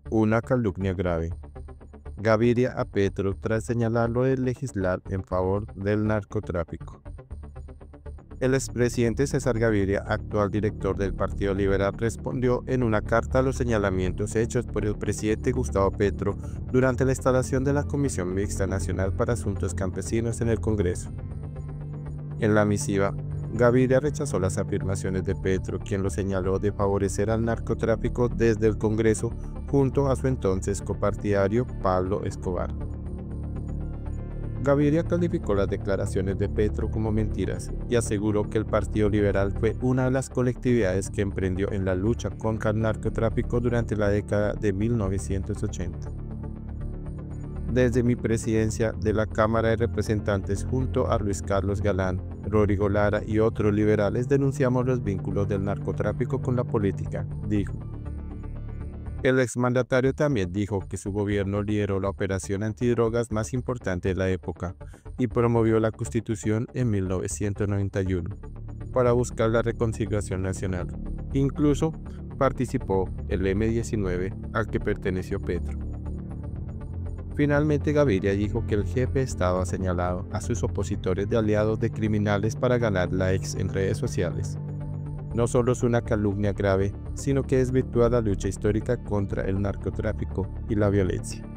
Una calumnia grave. Gaviria a Petro tras señalarlo de legislar en favor del narcotráfico. El expresidente César Gaviria, actual director del Partido Liberal, respondió en una carta a los señalamientos hechos por el presidente Gustavo Petro durante la instalación de la Comisión Mixta Nacional para Asuntos Campesinos en el Congreso. En la misiva, Gaviria rechazó las afirmaciones de Petro, quien lo señaló de favorecer al narcotráfico desde el Congreso junto a su entonces copartidario Pablo Escobar. Gaviria calificó las declaraciones de Petro como mentiras y aseguró que el Partido Liberal fue una de las colectividades que emprendió en la lucha contra el narcotráfico durante la década de 1980. Desde mi presidencia de la Cámara de Representantes junto a Luis Carlos Galán, Rodrigo Lara y otros liberales denunciamos los vínculos del narcotráfico con la política, dijo. El exmandatario también dijo que su gobierno lideró la operación antidrogas más importante de la época y promovió la Constitución en 1991 para buscar la reconciliación nacional. Incluso participó el M-19 al que perteneció Petro. Finalmente, Gaviria dijo que el jefe estaba señalado a sus opositores de aliados de criminales para ganar likes en redes sociales. No solo es una calumnia grave, sino que desvirtúa la lucha histórica contra el narcotráfico y la violencia.